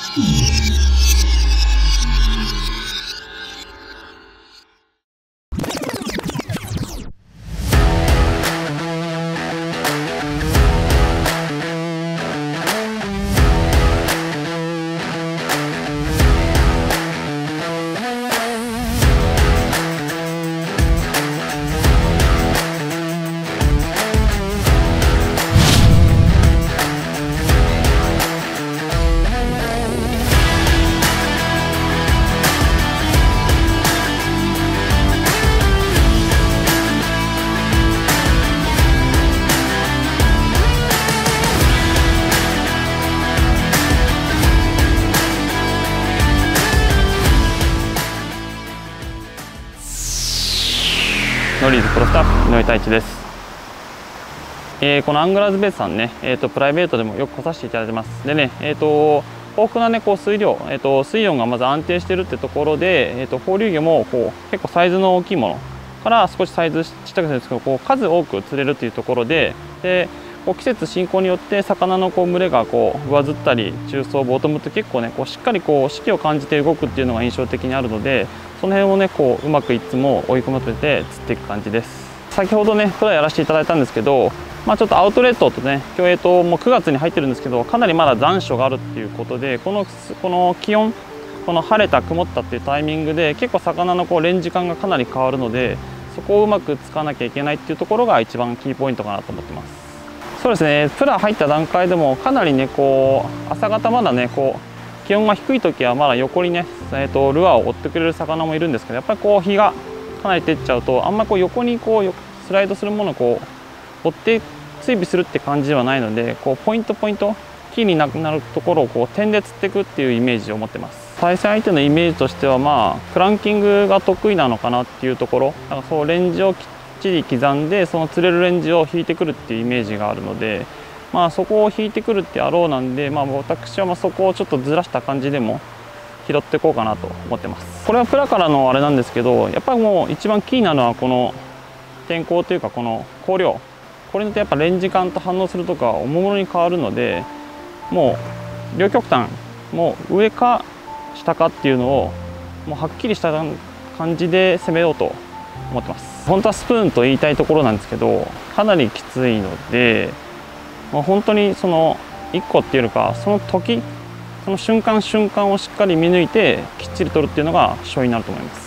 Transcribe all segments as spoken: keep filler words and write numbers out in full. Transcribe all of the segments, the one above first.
ノリーズプロスタッフ井上太一です。えー、このアングラーズベースさんね、えーと、プライベートでもよく来させていただいてます。でね、えーと、豊富なね、こう水量、えーと、水温がまず安定してるってところで、えーと、放流魚もこう結構サイズの大きいものから少しサイズちっちゃくするんですけど、こう数多く釣れるというところで、でこう季節進行によって魚のこう群れがこう上ずったり、中層ボトムって結構ね、こうしっかりこう四季を感じて動くっていうのが印象的にあるので、その辺をねこううまくいつも追い込ませて釣っていく感じです。先ほどねプラやらせていただいたんですけど、まあ、ちょっとアウトレットとね競泳ともうくがつに入ってるんですけど、かなりまだ残暑があるっていうことで、このこの気温、この晴れた曇ったっていうタイミングで結構魚のこうレンジ感がかなり変わるので、そこをうまくつかなきゃいけないっていうところが一番キーポイントかなと思ってます。そうですね、プラ入った段階でもかなりねこう朝方まだねこう気温が低い時はまだ横にね、えー、とルアーを追ってくれる魚もいるんですけど、やっぱりこう日がかなり照っちゃうと、あんまりこう横にこうスライドするものをこう追って追尾するって感じではないので、こうポイントポイントキーになくなるところをこう点で釣っていくっていうイメージを持ってます。対戦相手のイメージとしては、まあクランキングが得意なのかなっていうところ、だからそうレンジをきっちり刻んでその釣れるレンジを引いてくるっていうイメージがあるので、まあそこを引いてくるってあろうなんで、まあ私はまあそこをちょっとずらした感じでも拾っていこうかなと思ってます。これはプラからのあれなんですけど、やっぱりもう一番キーなのはこの天候というかこの光量、これによってやっぱレンジ感と反応するとかおもむろに変わるので、もう両極端、もう上か下かっていうのをもうはっきりした感じで攻めようと思ってます。本当はスプーンと言いたいところなんですけど、かなりきついので、もう本当にそのいっこっていうか、その時その瞬間瞬間をしっかり見抜いてきっちり取るっていうのが勝因になると思います。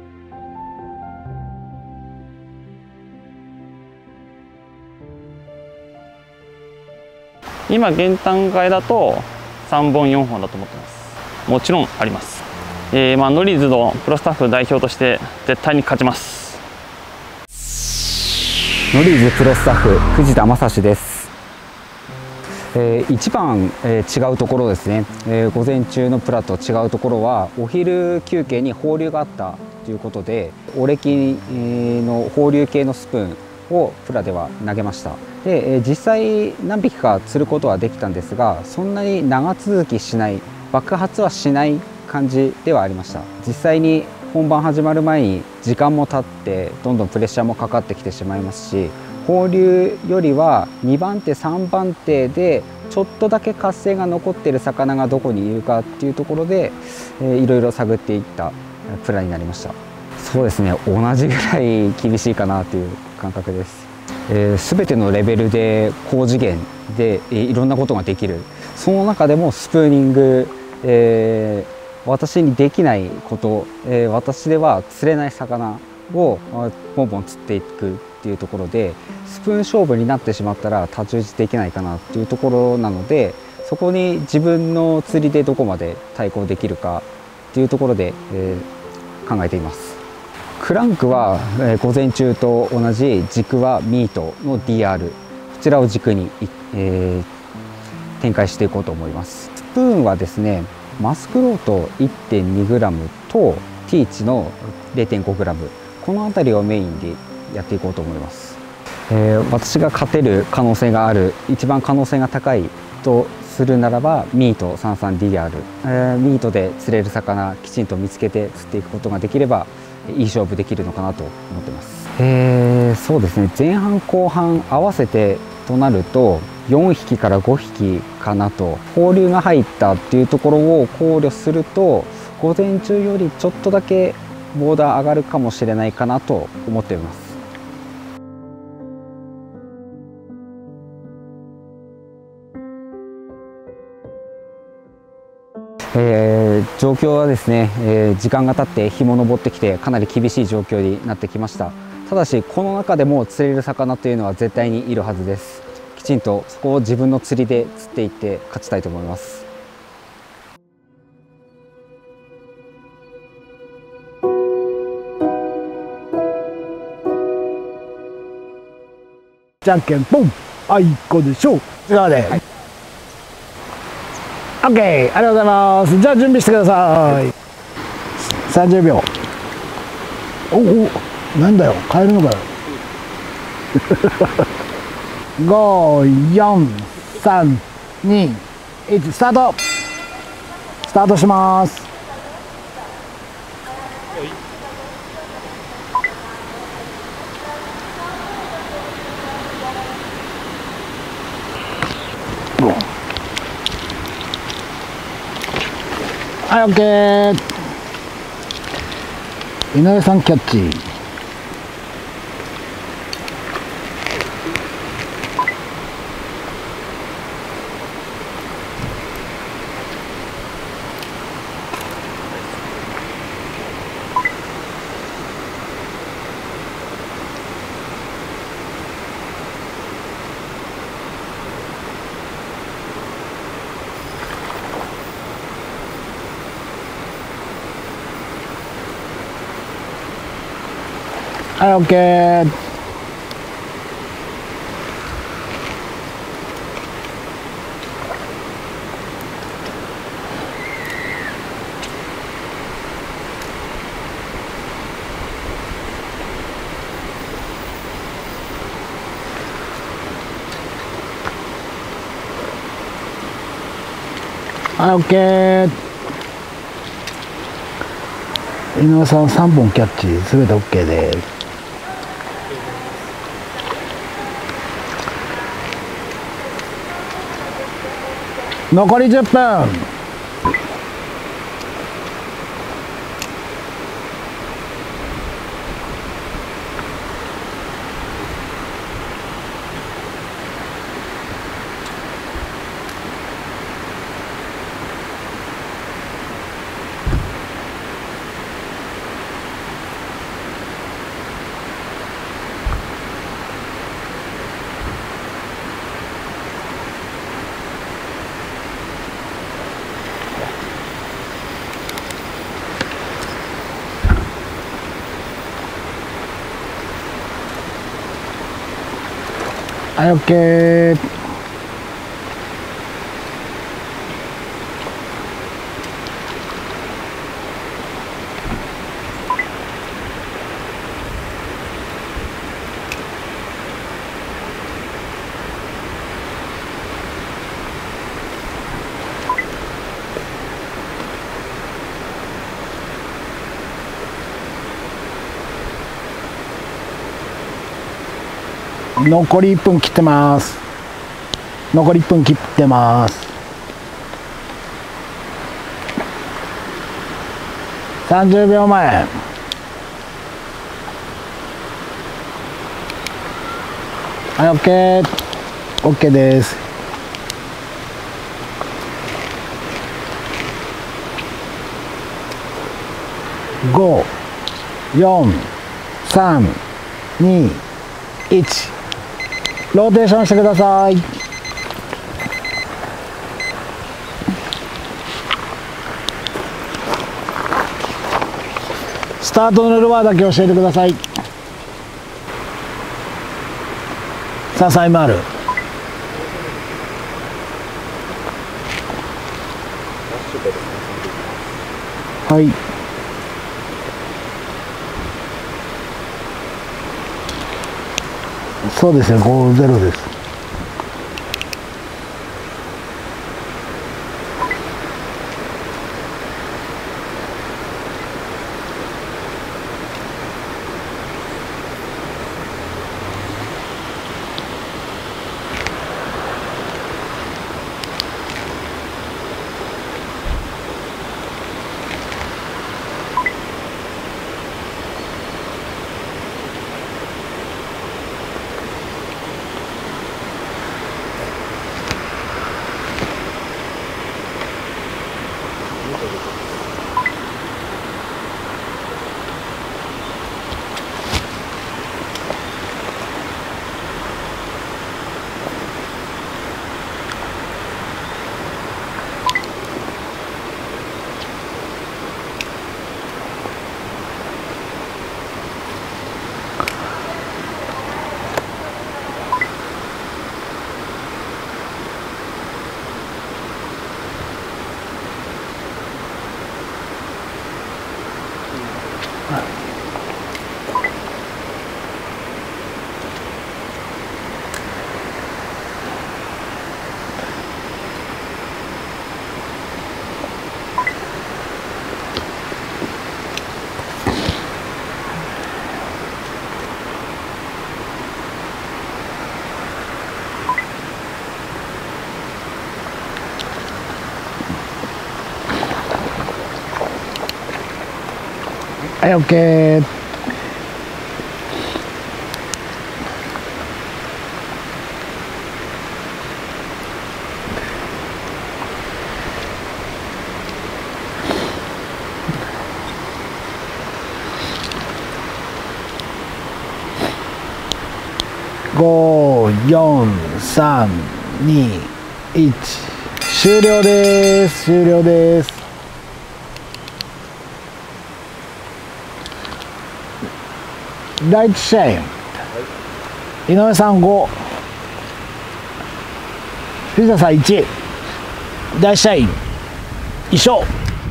今現段階だとさんぼんよんほんだと思ってます。もちろんあります。えー、まあノリーズのプロスタッフ代表として絶対に勝ちます。 ノリーズプロスタッフ藤田正史です。えー、一番、えー、違うところですね、えー、午前中のプラと違うところは、お昼休憩に放流があったということで、オレキの放流系のスプーンをプラでは投げました。で、えー、実際何匹か釣ることはできたんですが、そんなに長続きしない、爆発はしない感じではありました。実際に本番始まる前に時間も経ってどんどんプレッシャーもかかってきてしまいますし、放流よりはにばん手さんばん手でちょっとだけ活性が残っている魚がどこにいるかっていうところで、えー、いろいろ探っていったプラになりました。そうですね、同じぐらい厳しいかなという感覚です。えー、全てのレベルで高次元で、えー、いろんなことができる。その中でもスプーニング、えー、私にできないこと、えー、私では釣れない魚をボンボン釣っていくっていうところで、スプーン勝負になってしまったら太刀打ちできないかなっていうところなので、そこに自分の釣りでどこまで対抗できるかっていうところで、えー、考えています。クランクは、えー、午前中と同じ軸はミートの ディーアール、こちらを軸に、えー、展開していこうと思います。スプーンはですね、マスクロート いってんにグラム とティーチの れいてんごグラム、 この辺りをメインでやっていこうと思います。えー、私が勝てる可能性がある、一番可能性が高いとするならばミート さんじゅうさんディーアール、えー、ミートで釣れる魚きちんと見つけて釣っていくことができればいい勝負できるのかなと思ってます。えー、そうですね、前半後半合わせてとなるとよんひきからごひきかなと、放流が入ったっていうところを考慮すると午前中よりちょっとだけボーダー上がるかもしれないかなと思っています。えー、状況はですね、えー、時間が経って日も昇ってきてかなり厳しい状況になってきました。ただしこの中でも釣れる魚というのは絶対にいるはずです。きちんとそこを自分の釣りで釣っていって勝ちたいと思います。 じゃんけんポン、あいこでしょう。違うで、はい、オッケー、ありがとうございます。じゃあ準備してください。さんじゅうびょう。おお、なんだよ、変えるのかよ。ご、よん、さん、に、いち、スタート。スタートします。はい、オッケー。井上さんキャッチ。はい、オッケー。はい、オッケー。井上さんさんぼんキャッチ、すべて オーケー です。残りじゅっぷん。はい、オッケー。残りいっぷん切ってます。残りいっぷん切ってます。さんじゅうびょうまえ。はい、オッケー。オッケーです。ご、よん、さん、に、いち。ローテーションしてください。スタートのルアーだけ教えてください。さあ、サイマール。はい。そうですね、ごゼロです。 はい、オッケー。ご、よん、さん、に、いち、終了です。終了です。第一試合、井上さんご、藤田さんいち、第一試合一緒。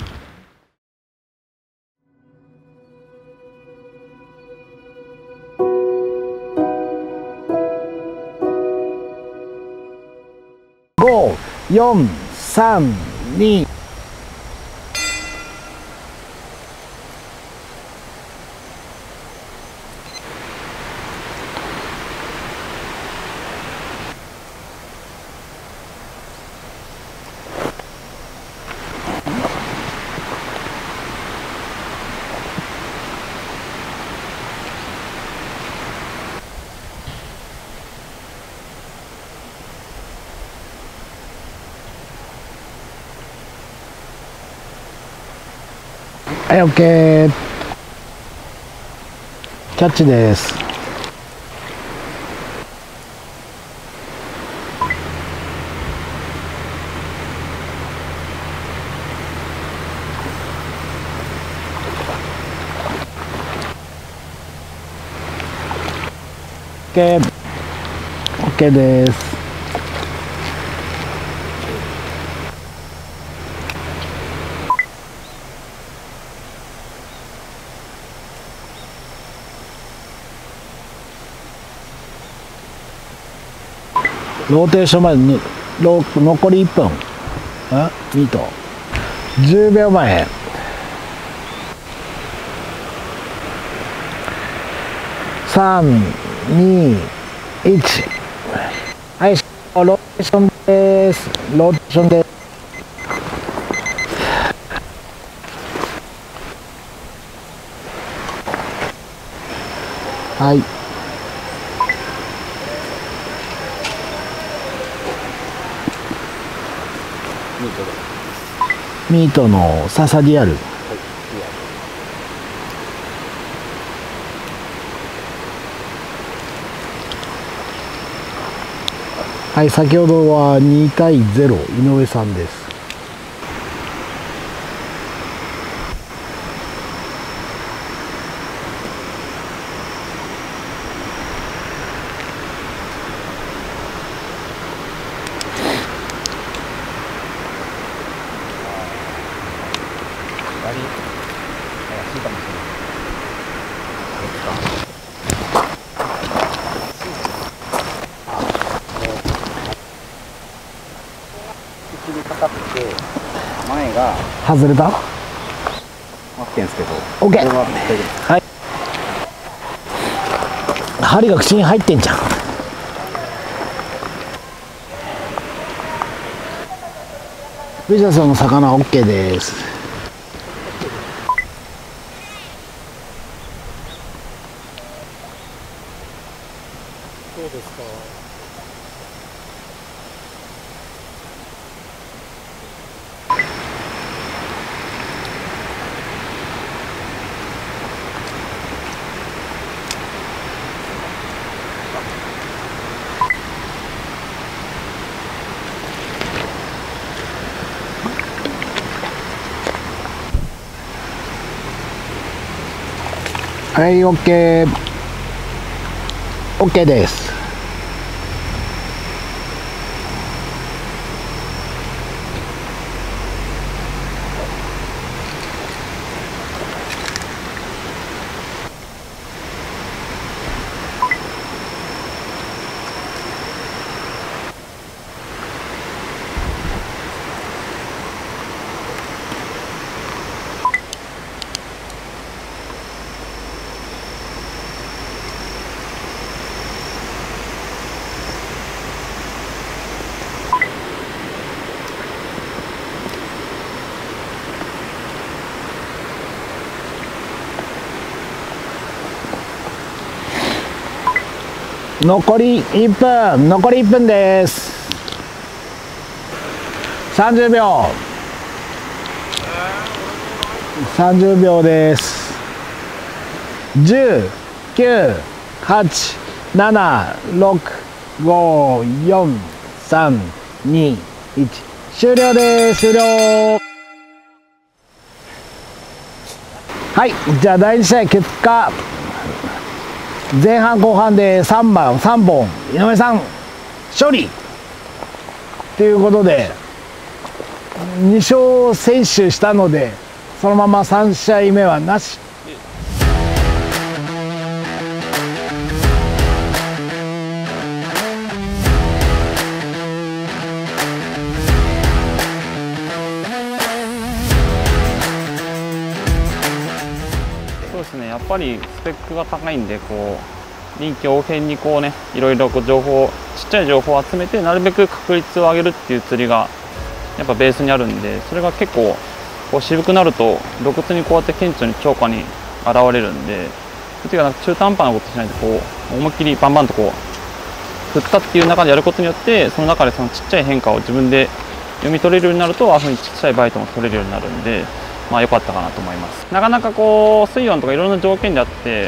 ご、よん、さん、に、はい、オッケー。キャッチです。オッケー。オッケーです。ローテーションまでのロ残りいっぷん。あ、ミート。じゅうびょうまえ。さん、に、いち。はい、ローテーションです。ローテーションです。はい。ミートのササディアル。はい、先ほどはにたいゼロ、井上さんです。 前が外れた？ 待ってんすけど。 オッケー。 これははい。針が口に入ってんじゃん。藤田さんの魚オッケーです。 そうですか。 はい、オッケー。オッケーです。 残りいっぷん、残りいっぷんです。さんじゅうびょう、さんじゅうびょうです。じゅう、きゅう、はち、なな、ろく、ご、よん、さん、に、いち、終了です。終了。はい、じゃあだいに試合結果、前半後半でさんばんさんぼん井上さん勝利ということでに勝先取したので、そのままさん試合目はなし。 そうですね、やっぱりスペックが高いんで、こう臨機応変にこうね、いろいろこう情報、ちっちゃい情報を集めてなるべく確率を上げるっていう釣りがやっぱベースにあるんで、それが結構こう渋くなると露骨にこうやって顕著に超過に現れるんで、そっちがなんか中途半端なことしないで、こう思いっきりバンバンとこう振ったっていう中でやることによって、その中でそのちっちゃい変化を自分で読み取れるようになると、ああいうふうにちっちゃいバイトも取れるようになるんで、まあ良かったかなと思います。なかなかこう水温とかいろんな条件であって、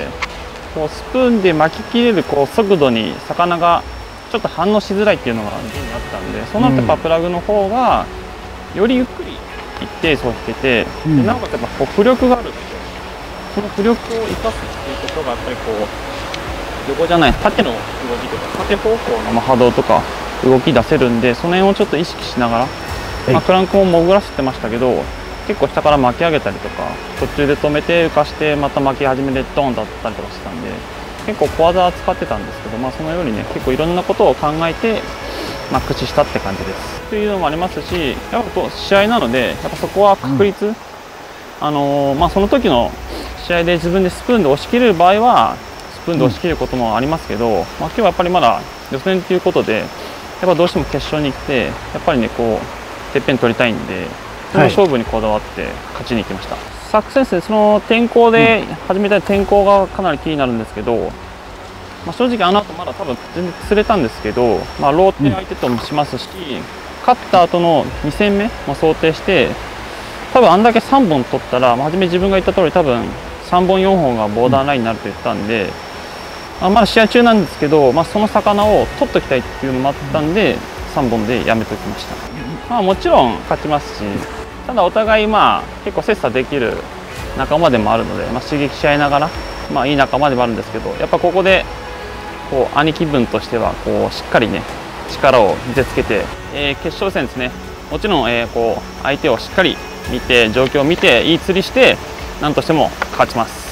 こうスプーンで巻き切れるこう速度に魚がちょっと反応しづらいっていうのが現にあったんで、そうなってやっぱプラグの方がよりゆっくり一定数を引けて、うん、でなおかつやっぱこう浮力があるんで、その浮力を生かすっていうことがやっぱりこう横じゃない縦の動きとか縦方向の波動とか動き出せるんで、その辺をちょっと意識しながら、まあ、クランクも潜らせてましたけど、結構下から巻き上げたりとか途中で止めて浮かしてまた巻き始めでドーンだったりとかしてたんで、結構小技は使ってたんですけど、まあ、そのようにね結構いろんなことを考えて、まあ、駆使したって感じですというのもありますし、やっぱ試合なのでやっぱそこは確率、うん、あのー、まあ、その時の試合で自分でスプーンで押し切れる場合はスプーンで押し切ることもありますけど、うん、まあ、今日はやっぱりまだ予選ということでやっぱどうしても決勝に来てやっぱりねこうてっぺん取りたいんで、その勝負にこだわって勝ちに行きました。はい、昨シーズンその天候で始めた天候がかなり気になるんですけど、まあ、正直あの後まだ多分全然釣れたんですけど、まあ、ローテ相手ともしますし、勝った後のに戦目も想定して多分あんだけさんぼん取ったら、まあ、初め自分が言った通り多分さんぼんよんほんがボーダーラインになると言ったんで、まあ、まだ試合中なんですけど、まあ、その魚を取っときたいっていうのもあったんでさんぼんでやめときました。まあ、もちろん勝ちますし、ただお互いまあ結構切磋できる仲間でもあるので、まあ、刺激し合いながら、まあ、いい仲間でもあるんですけど、やっぱここでこう兄貴分としてはこうしっかりね力を見せつけて、えー、決勝戦ですね、もちろん、えー、こう相手をしっかり見て状況を見ていい釣りして何としても勝ちます。